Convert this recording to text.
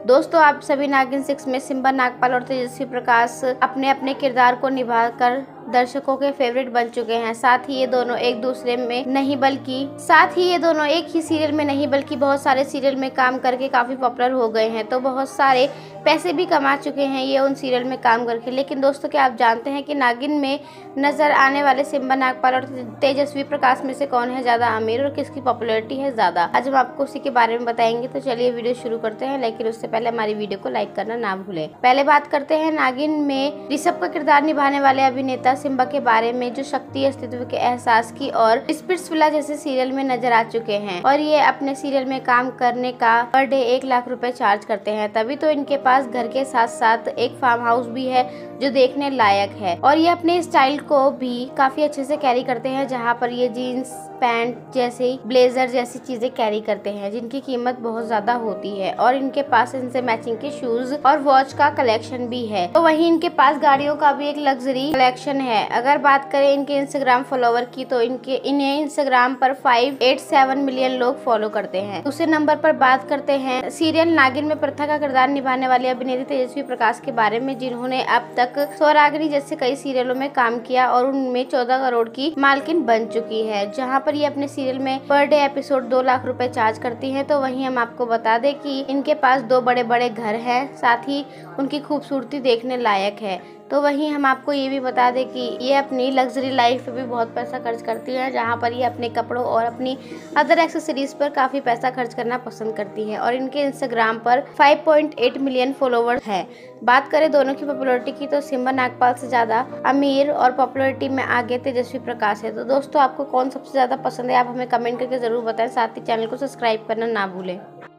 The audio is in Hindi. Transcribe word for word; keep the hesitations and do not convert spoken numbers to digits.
दोस्तों आप सभी नागिन सिक्स में सिम्बा नागपाल और तेजस्वी प्रकाश अपने अपने किरदार को निभाकर दर्शकों के फेवरेट बन चुके हैं। साथ ही ये दोनों एक दूसरे में नहीं बल्कि साथ ही ये दोनों एक ही सीरियल में नहीं बल्कि बहुत सारे सीरियल में काम करके काफी पॉपुलर हो गए हैं। तो बहुत सारे पैसे भी कमा चुके हैं ये उन सीरियल में काम करके। लेकिन दोस्तों क्या आप जानते हैं कि नागिन में नजर आने वाले सिम्बा नागपाल और तेजस्वी प्रकाश में से कौन है ज्यादा अमीर और किसकी पॉपुलैरिटी है ज्यादा? आज हम आपको उसी के बारे में बताएंगे। तो चलिए वीडियो शुरू करते हैं, लेकिन उससे पहले हमारी वीडियो को लाइक करना ना भूलें। पहले बात करते हैं नागिन में ऋषभ का किरदार निभाने वाले अभिनेता सिम्बा के बारे में, जो शक्ति अस्तित्व के एहसास की और स्पिट्सविला जैसे सीरियल में नजर आ चुके हैं और ये अपने सीरियल में काम करने का पर डे एक लाख रुपए चार्ज करते हैं। तभी तो इनके पास घर के साथ साथ एक फार्म हाउस भी है जो देखने लायक है और ये अपने स्टाइल को भी काफी अच्छे से कैरी करते हैं, जहाँ पर ये जीन्स पैंट जैसे ब्लेजर जैसी चीजें कैरी करते हैं जिनकी कीमत बहुत ज्यादा होती है और इनके पास इनसे मैचिंग के शूज और वॉच का कलेक्शन भी है। तो वहीं इनके पास गाड़ियों का भी एक लग्जरी कलेक्शन है। अगर बात करें इनके इंस्टाग्राम फॉलोवर की तो इनके इन्हें इंस्टाग्राम पर फाइव एट सेवन मिलियन लोग फॉलो करते हैं। दूसरे नंबर पर बात करते हैं सीरियल नागिन में प्रथा का किरदार निभाने वाले अभिनेत्री तेजस्वी प्रकाश के बारे में, जिन्होंने अब तक स्वरागिनी जैसे कई सीरियलों में काम किया और उनमें चौदह करोड़ की मालकिन बन चुकी है, जहाँ पर ये अपने सीरियल में पर डे एपिसोड दो लाख रुपए चार्ज करती हैं। तो वहीं हम आपको बता दें कि इनके पास दो बड़े बड़े घर हैं, साथ ही उनकी खूबसूरती देखने लायक है। तो वहीं हम आपको ये भी बता दें कि ये अपनी लग्जरी लाइफ पे भी बहुत पैसा खर्च करती है, जहाँ पर ये अपने कपड़ों और अपनी अदर एक्सेसरीज पर काफ़ी पैसा खर्च करना पसंद करती हैं और इनके इंस्टाग्राम पर five point eight million followers हैं। बात करें दोनों की पॉपुलैरिटी की तो सिम्बा नागपाल से ज़्यादा अमीर और पॉपुलैरिटी में आगे तेजस्वी प्रकाश है। तो दोस्तों आपको कौन सबसे ज़्यादा पसंद है आप हमें कमेंट करके ज़रूर बताएं। साथ ही चैनल को सब्सक्राइब करना ना भूलें।